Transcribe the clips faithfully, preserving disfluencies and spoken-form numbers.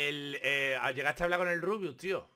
el, eh, ¿llegaste a hablar con el Rubius, tío?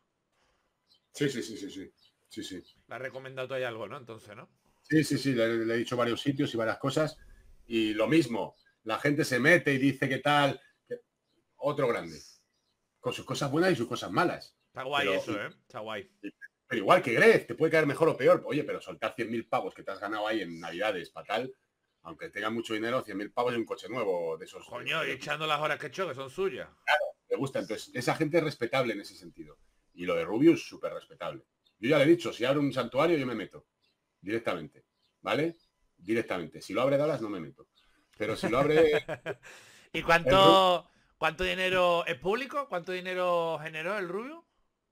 Sí, sí, sí, sí, sí. Sí, sí. Le has recomendado tú ahí algo, ¿no? Entonces, ¿no? Sí, sí, sí, le, le he dicho varios sitios y varias cosas. Y lo mismo, la gente se mete y dice que tal. Que... Otro grande. Con sus cosas buenas y sus cosas malas. Está guay Pero, eso, y- ¿eh? Está guay. y- pero igual que Gref, te puede caer mejor o peor. Oye, pero soltar cien mil pavos que te has ganado ahí en Navidades, para tal, aunque tenga mucho dinero, cien mil pavos y un coche nuevo de esos de, Coño, de y los que echando las horas que he hecho, que son suyas. le gusta. Entonces, esa gente es respetable en ese sentido. Y lo de Rubius, súper respetable. Yo ya le he dicho, si abre un santuario, yo me meto. Directamente. ¿Vale? Directamente. Si lo abre Dallas, no me meto. Pero si lo abre ¿Y el Rubius, cuánto, cuánto dinero es público? ¿Cuánto dinero generó el Rubio?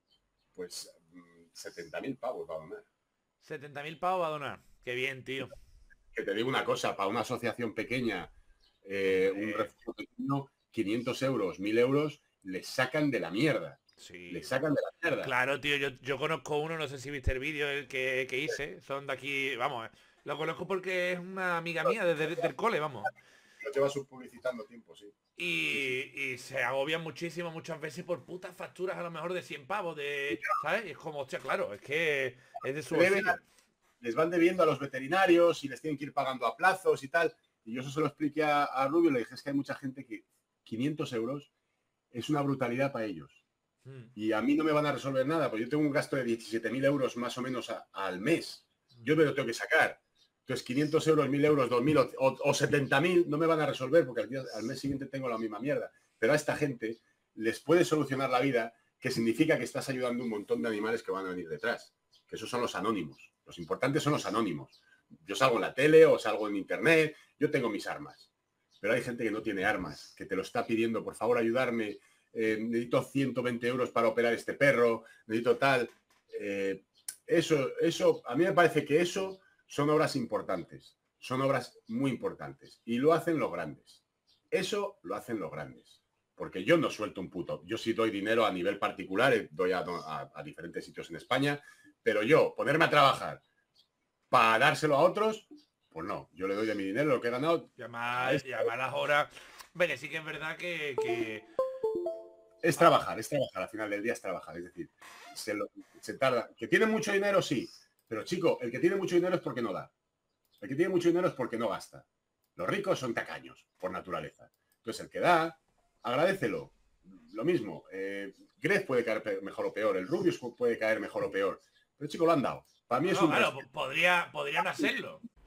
pues setenta mil pavos va a donar. setenta mil pavos va a donar. Qué bien, tío. Que te digo una cosa, para una asociación pequeña, eh, un Hombre, refugio pequeño, quinientos euros, mil euros, le sacan de la mierda. Le sí. sacan de la mierda. Claro, tío, yo, yo conozco uno, no sé si viste el vídeo el que, que hice. Son de aquí, vamos, eh, lo conozco porque es una amiga mía desde del cole, vamos. Lo lleva subpublicitando tiempo, sí. Sí, sí. Y, y se agobian muchísimo muchas veces por putas facturas a lo mejor de cien pavos, de, ¿sabes? Y es como, hostia, claro, es que es de su Deben bolsillo. les van debiendo a los veterinarios y les tienen que ir pagando a plazos y tal. Y yo eso se lo expliqué a, a Rubio, le dije, es que hay mucha gente que quinientos euros es una brutalidad para ellos. Mm. Y a mí no me van a resolver nada, porque yo tengo un gasto de diecisiete mil euros más o menos a, al mes. Yo me lo tengo que sacar. Entonces, quinientos euros, mil euros, dos mil o, o setenta mil no me van a resolver porque al, día, al mes siguiente tengo la misma mierda. Pero a esta gente les puede solucionar la vida, que significa que estás ayudando a un montón de animales que van a venir detrás. Que esos son los anónimos. Los importantes son los anónimos. Yo salgo en la tele o salgo en internet, yo tengo mis armas. Pero hay gente que no tiene armas, que te lo está pidiendo, por favor, ayudarme, eh, necesito ciento veinte euros para operar este perro, necesito tal. Eh, eso, eso, a mí me parece que eso son obras importantes, son obras muy importantes y lo hacen los grandes. Eso lo hacen los grandes. Porque yo no suelto un puto. Yo sí doy dinero a nivel particular, eh, doy a, a, a diferentes sitios en España, pero yo, ponerme a trabajar para dárselo a otros, pues no. Yo le doy de mi dinero lo que he ganado a Llamar, este. llamar las horas. Vale, sí que es verdad que, que... Es trabajar, es trabajar, al final del día es trabajar. Es decir, se, lo, se tarda. ¿Que tiene mucho dinero? Sí. Pero chico, el que tiene mucho dinero es porque no da. El que tiene mucho dinero es porque no gasta. Los ricos son tacaños, por naturaleza. Entonces, el que da, agradécelo. Lo mismo, eh, Gref puede caer mejor o peor, el Rubius puede caer mejor o peor. Pero chico, lo han dado. Para mí No, es no, un claro, respeto. podría, podrían hacerlo.